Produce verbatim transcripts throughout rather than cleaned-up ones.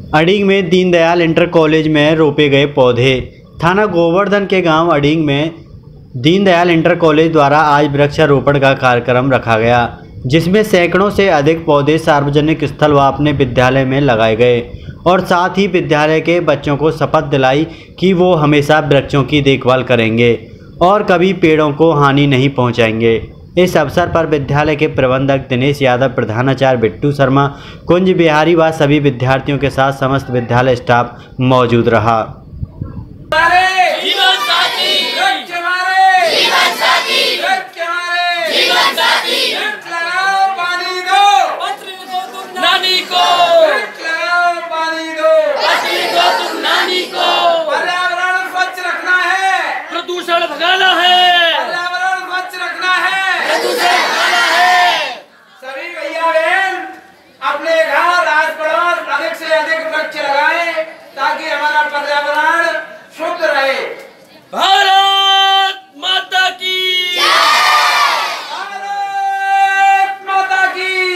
अडीग में Deendayal inter college में रोपे गए पौधे। थाना गोवर्धन के गांव अडीग में दीनदयाल इंटर कॉलेज द्वारा आज वृक्षारोपण का कार्यक्रम रखा गया, जिसमें सैकड़ों से अधिक पौधे सार्वजनिक स्थल व अपने विद्यालय में लगाए गए और साथ ही विद्यालय के बच्चों को शपथ दिलाई कि वो हमेशा वृक्षों की देखभाल करेंगे और कभी पेड़ों को हानि नहीं पहुंचाएंगे। इस अवसर पर विद्यालय के प्रबंधक दिनेश यादव, प्रधानाचार्य बिट्टू शर्मा, कुंज बिहारी व सभी विद्यार्थियों के साथ समस्त विद्यालय स्टाफ मौजूद रहा। प्रदूषण भगाना है, पर्यावरण स्वच्छ रखना है, प्रदूषण भगाना है। सभी भैया बहन अपने घर आस पड़ोस अधिक से अधिक वृक्ष लगाएं ताकि हमारा पर्यावरण शुद्ध रहे। भारत माता की जय, भारत माता की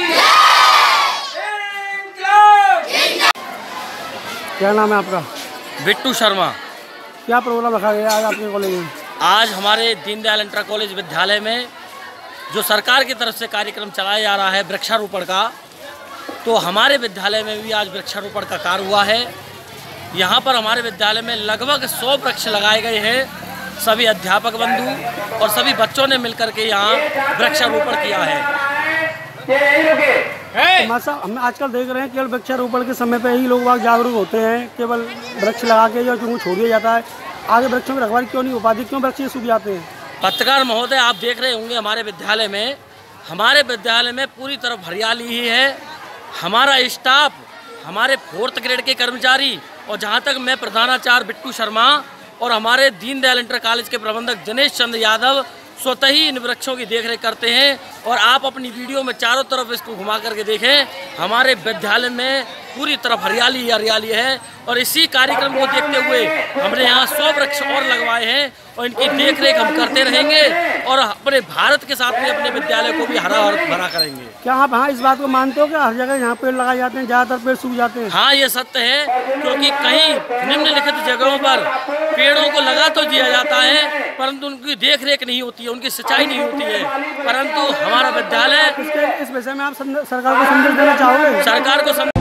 जय। क्या नाम है आपका? बिट्टू शर्मा। क्या प्रोग्राम रखा गया आज आपके कॉलेज में? आज हमारे दीनदयाल इंटर कॉलेज विद्यालय में जो सरकार की तरफ से कार्यक्रम चलाया जा रहा है वृक्षारोपण का, तो हमारे विद्यालय में भी आज वृक्षारोपण का कार्य हुआ है। यहाँ पर हमारे विद्यालय में लगभग सौ वृक्ष लगाए गए हैं। सभी अध्यापक बंधु और सभी बच्चों ने मिलकर के यहाँ वृक्षारोपण किया है। मासा हम आजकल देख रहे हैं केवल वृक्षारोपण के समय पे ही लोग वहाँ जागरूक होते हैं, केवल वृक्ष लगा के या क्यों छोड़ दिया जाता है। आगे वृक्षों की रखवाली क्यों नहीं हो पाती, क्यों वृक्ष सूख जाते हैं? पत्रकार महोदय, आप देख रहे होंगे हमारे विद्यालय में हमारे विद्यालय में पूरी तरफ हरियाली ही है। हमारा स्टाफ, हमारे फोर्थ ग्रेड के कर्मचारी और जहाँ तक मैं प्रधानाचार्य बिट्टू शर्मा और हमारे दीनदयाल इंटर कॉलेज के प्रबंधक दिनेश चंद्र यादव स्वतः ही इन वृक्षों की देखरेख करते हैं। और आप अपनी वीडियो में चारों तरफ इसको घुमा करके देखें, हमारे विद्यालय में पूरी तरफ हरियाली ही हरियाली है। और इसी कार्यक्रम को देखते हुए हमने यहाँ सौ वृक्ष और लगवाए हैं और इनकी देखरेख हम करते रहेंगे और अपने भारत के साथ में अपने विद्यालय को भी हरा भरा करेंगे। क्या आप हाँ इस बात को मानते हो कि हर जगह यहाँ पेड़ लगाए जाते हैं, ज़्यादातर पेड़ सूख जाते हैं? हाँ, ये सत्य है, क्योंकि कहीं निम्नलिखित जगहों पर पेड़ों को लगा तो दिया जाता है परंतु उनकी देखरेख नहीं होती है, उनकी सिंचाई नहीं होती है। परंतु हमारा विद्यालय इस विषय में आप सरकार को संदेश देना चाहोगे? सरकार को